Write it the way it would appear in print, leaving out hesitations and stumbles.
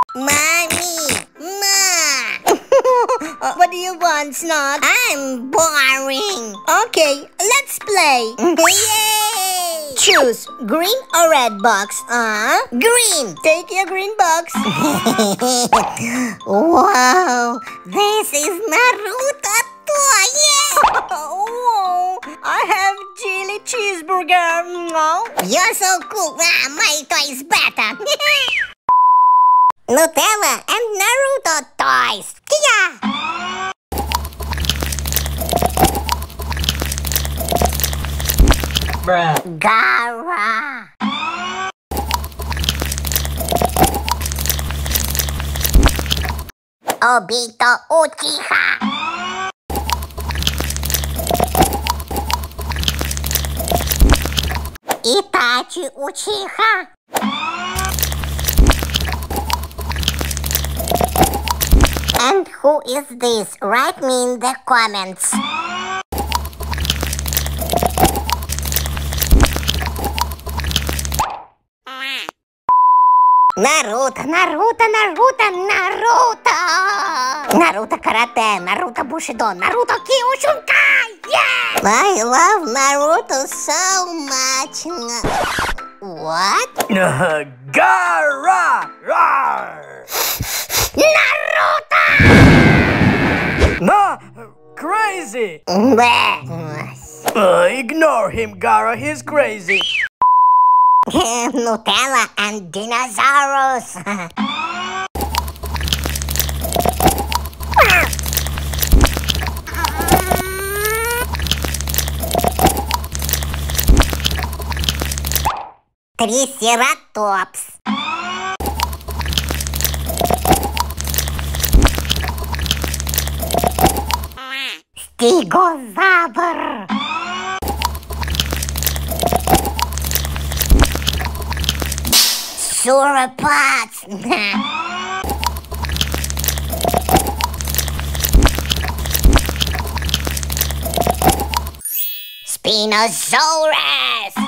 Mommy! Ma! What do you want, Snot? I'm boring. Okay, let's play. Yay! Choose green or red box. Green. Take your green box. Wow! This is Naruto toy! Yeah! Oh, I have chili cheeseburger. You're so cool. My toy is better. Nutella and Naruto toys. Kia! Gara. Obito Uchiha. Itachi Uchiha. And who is this? Write me in the comments. Naruto, Naruto, Naruto, Naruto! Naruto Karate, Naruto Bushido, Naruto Kyushinkai! Yeah! I love Naruto so much. What? Gara! Rawr! Naruto! Nah, crazy! Ignore him, Gara, he's crazy. Nutella and dinosaurs. Triceratops. Stegosaur. Sauropods. Spinosaurus.